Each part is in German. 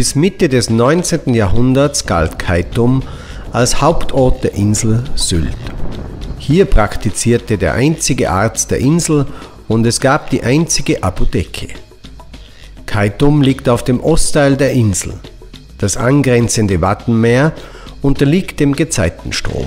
Bis Mitte des 19. Jahrhunderts galt Keitum als Hauptort der Insel Sylt. Hier praktizierte der einzige Arzt der Insel und es gab die einzige Apotheke. Keitum liegt auf dem Ostteil der Insel. Das angrenzende Wattenmeer unterliegt dem Gezeitenstrom.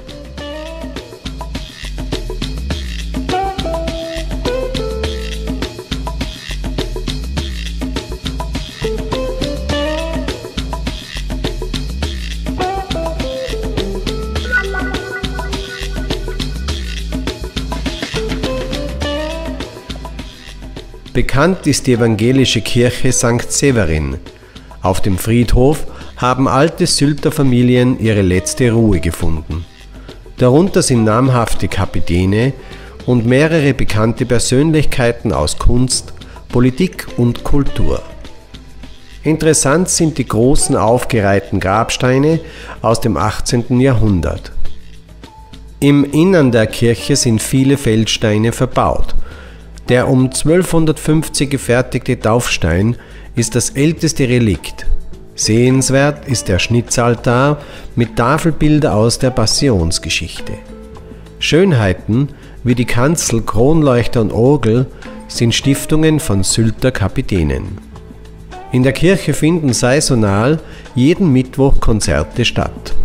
Bekannt ist die evangelische Kirche St. Severin. Auf dem Friedhof haben alte Sylter Familien ihre letzte Ruhe gefunden. Darunter sind namhafte Kapitäne und mehrere bekannte Persönlichkeiten aus Kunst, Politik und Kultur. Interessant sind die großen aufgereihten Grabsteine aus dem 18. Jahrhundert. Im Innern der Kirche sind viele Feldsteine verbaut. Der um 1250 gefertigte Taufstein ist das älteste Relikt. Sehenswert ist der Schnitzaltar mit Tafelbilder aus der Passionsgeschichte. Schönheiten wie die Kanzel, Kronleuchter und Orgel sind Stiftungen von Sylter Kapitänen. In der Kirche finden saisonal jeden Mittwoch Konzerte statt.